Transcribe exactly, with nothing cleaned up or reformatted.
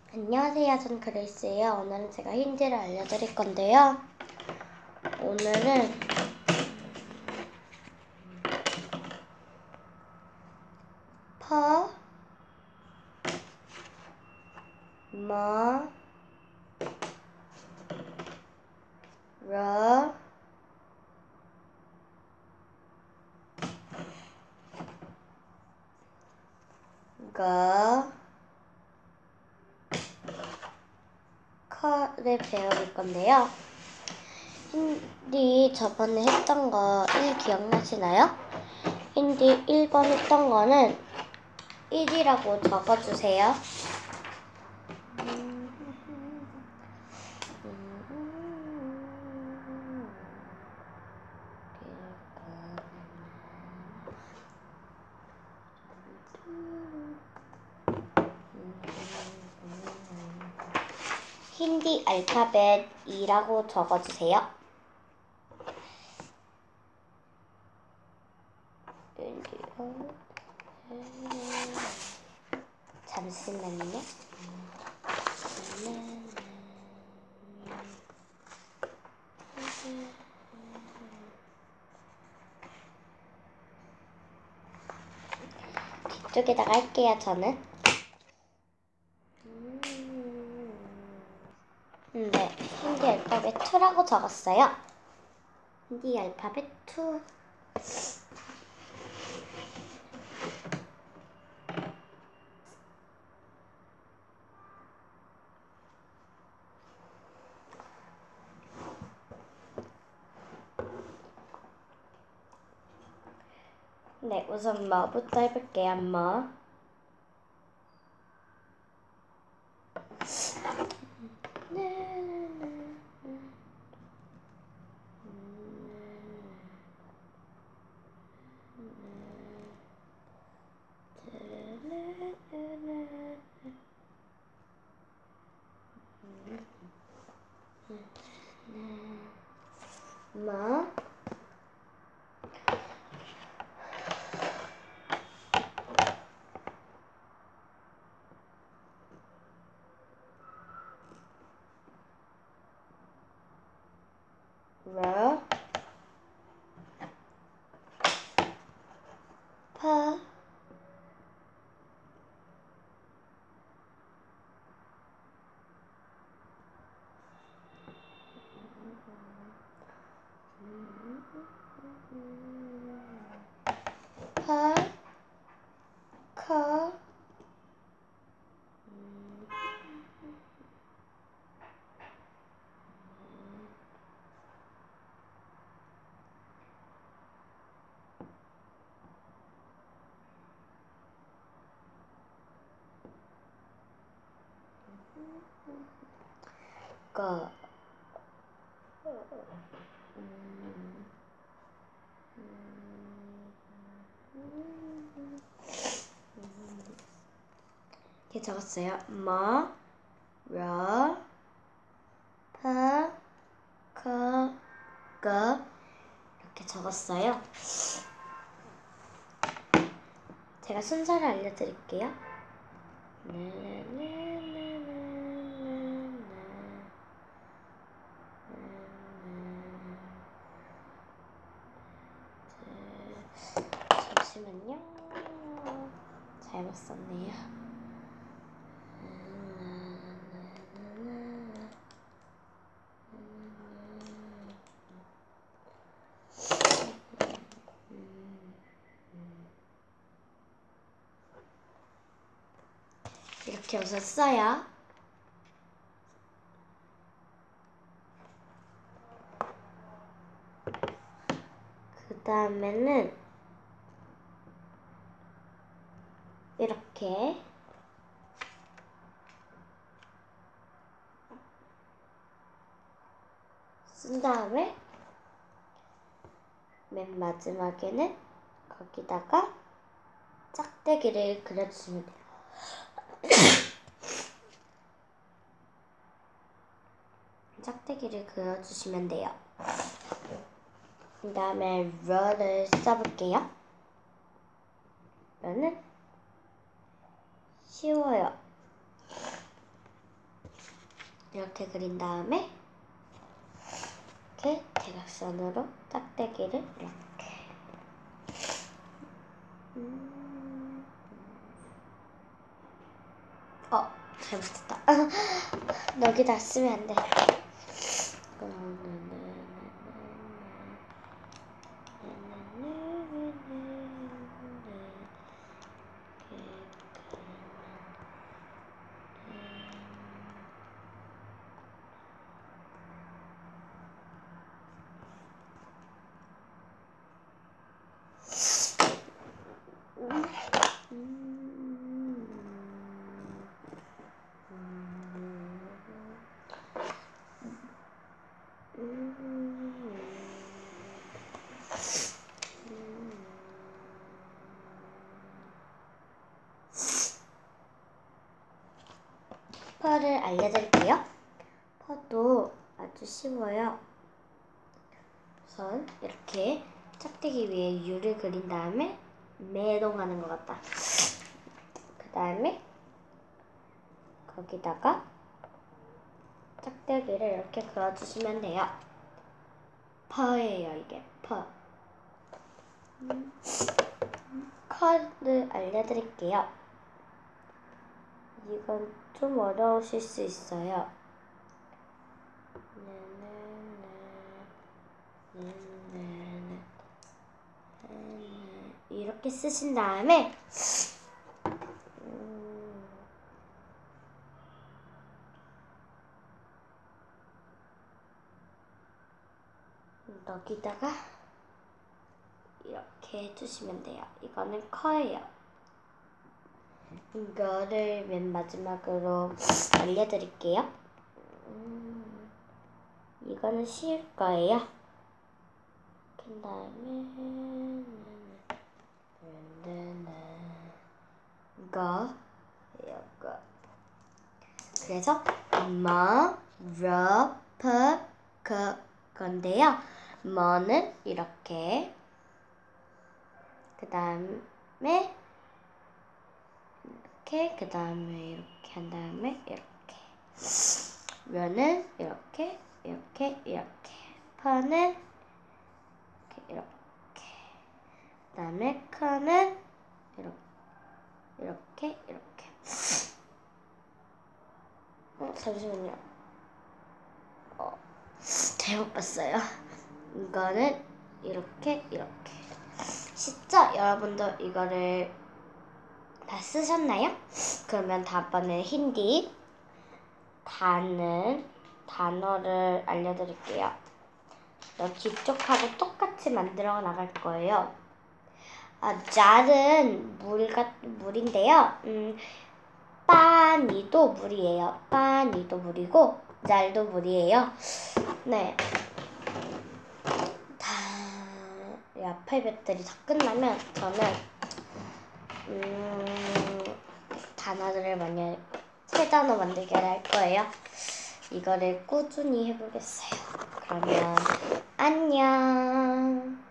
안녕하세요. 전 그레이스예요. 오늘은 제가 힌디를 알려드릴 건데요. 오늘은 퍼, 머, 러, 거, 커를 배울 건데요. 힌디 저번에 했던 거 일 기억나시나요? 힌디 일 번 했던 거는 일이라고 적어주세요. 힌디 알파벳 이라고 적어주세요. 잠시만요. 뒤쪽에다가 할게요, 저는. 음, 네, 힌디 알파벳 이라고 적었어요. 힌디 알파벳 이. 네, 우선 뭐부터 해볼게요. 뭐. 뭐. 러, 퍼, 퍼, 커, 거. 이렇게 적었어요. 뭐, 러, 퍼, 커, 거. 이렇게 적었어요. 제가 순서를 알려드릴게요. 잠시만요. 잘못 썼네요. 이렇게 우선 써요. 그 다음에는 이렇게 쓴 다음에 맨 마지막에는 거기다가 짝대기를 그려주시면 돼요. 짝대기를 그려주시면 돼요. 그 다음에 러를 써볼게요. 러는 쉬워요. 이렇게 그린 다음에 이렇게 대각선으로 짝대기를 이렇게 음... 어 잘못했다. 여기다 쓰면 안 돼. 퍼를 알려드릴게요. 퍼도 아주 쉬워요. 우선 이렇게 짝대기 위에 유를 그린 다음에 매동하는 것 같다. 그 다음에 거기다가 짝대기를 이렇게 그어주시면 돼요. 퍼예요, 이게 퍼. 음, 컷을 알려드릴게요. 이건 좀 어려우실 수 있어요. 이렇게 쓰신 다음에 음, 여기다가 이렇게 해주시면 돼요. 이거는 커예요. 이거를 맨 마지막으로 알려드릴게요. 음, 이거는 쉬울 거예요. 그 다음에 이거 이거 그래서 머, 러, 퍼, 그 건데요. 머는 이렇게 그 다음에 이렇게 그 다음에 이렇게 한 다음에 이렇게 면은 이렇게 이렇게 이렇게 퍼는 이렇게 이렇게 그 다음에 커는 이렇게 이렇게 이렇게 어 잠시만요. 어 잘못 봤어요. 이거는 이렇게 이렇게 쉽죠? 여러분도 이거를 다 쓰셨나요? 그러면 다음번에 힌디 단은 단어를 알려드릴게요. 여기 쪽하고 똑같이 만들어 나갈 거예요. 아, 짤은 물, 물인데요. 음, 빠니도 물이에요. 빠니도 물이고 짤도 물이에요. 네. 다, 이 알파벳들이 다 끝나면 저는 음, 단어들을 많이 세 단어 만들기를 할 거예요. 이거를 꾸준히 해보겠어요. 그러면 안녕.